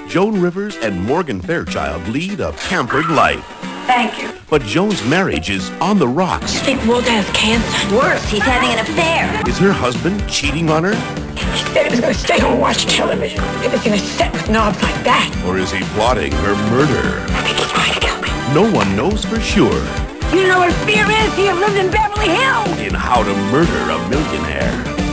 Joan Rivers and Morgan Fairchild lead a pampered life. Thank you. But Joan's marriage is on the rocks. You think Walter has cancer? Worse, he's having an affair. Is her husband cheating on her? He said he was going to stay home and watch television. He was going to sit with knobs like that. Or is he plotting her murder? I think he's trying to kill me. No one knows for sure. You know what fear is? He lived in Beverly Hills. In How to Murder a Millionaire.